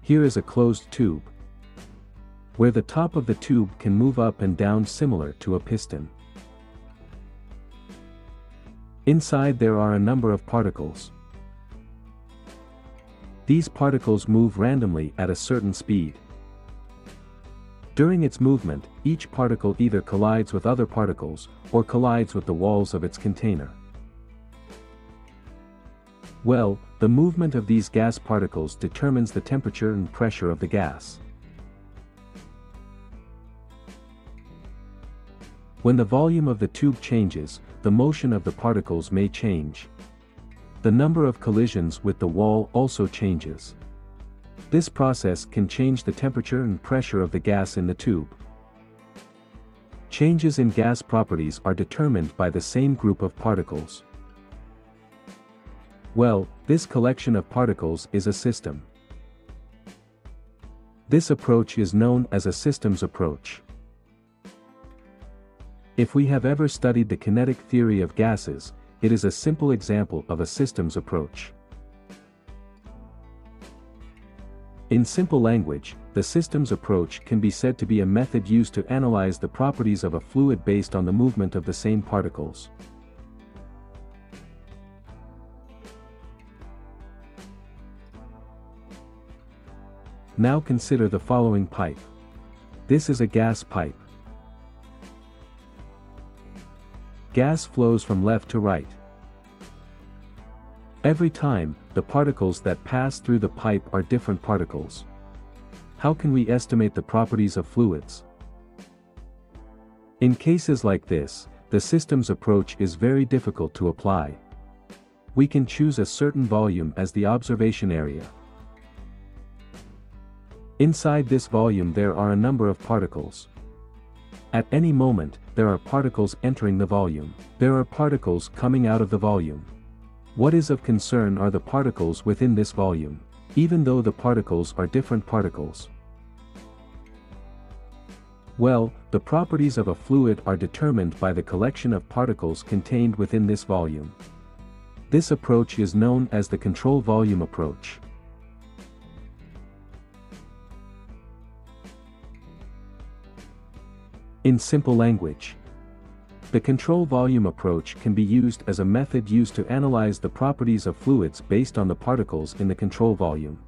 Here is a closed tube, where the top of the tube can move up and down similar to a piston. Inside there are a number of particles. These particles move randomly at a certain speed. During its movement, each particle either collides with other particles, or collides with the walls of its container. Well, the movement of these gas particles determines the temperature and pressure of the gas. When the volume of the tube changes, the motion of the particles may change. The number of collisions with the wall also changes. This process can change the temperature and pressure of the gas in the tube. Changes in gas properties are determined by the same group of particles. Well, this collection of particles is a system. This approach is known as a systems approach. If we have ever studied the kinetic theory of gases, it is a simple example of a systems approach. In simple language, the systems approach can be said to be a method used to analyze the properties of a fluid based on the movement of the same particles. Now consider the following pipe. This is a gas pipe. Gas flows from left to right. Every time, the particles that pass through the pipe are different particles. How can we estimate the properties of fluids? In cases like this, the systems approach is very difficult to apply. We can choose a certain volume as the observation area. Inside this volume there are a number of particles. At any moment, there are particles entering the volume. There are particles coming out of the volume. What is of concern are the particles within this volume, even though the particles are different particles. Well, the properties of a fluid are determined by the collection of particles contained within this volume. This approach is known as the control volume approach. In simple language, the control volume approach can be used as a method used to analyze the properties of fluids based on the particles in the control volume.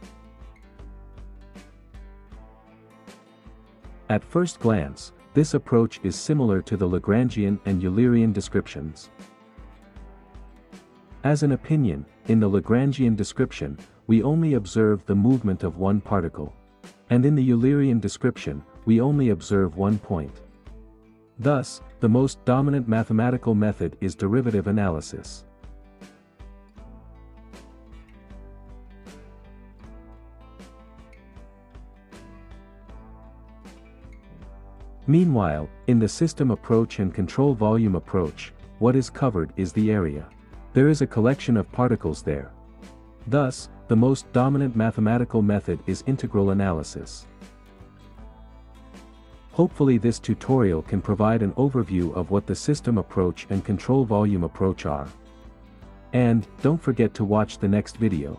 At first glance, this approach is similar to the Lagrangian and Eulerian descriptions. As an opinion, in the Lagrangian description, we only observe the movement of one particle. And in the Eulerian description, we only observe one point. Thus, the most dominant mathematical method is derivative analysis. Meanwhile, in the system approach and control volume approach, what is covered is the area. There is a collection of particles there. Thus, the most dominant mathematical method is integral analysis. Hopefully this tutorial can provide an overview of what the system approach and control volume approach are. And, don't forget to watch the next video.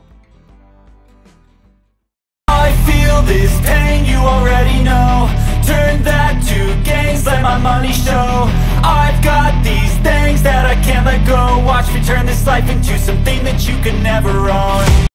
I feel this pain, you already know. Turn that to gains, let my money show. I've got these things that I can't let go. Watch me turn this life into something that you can never own.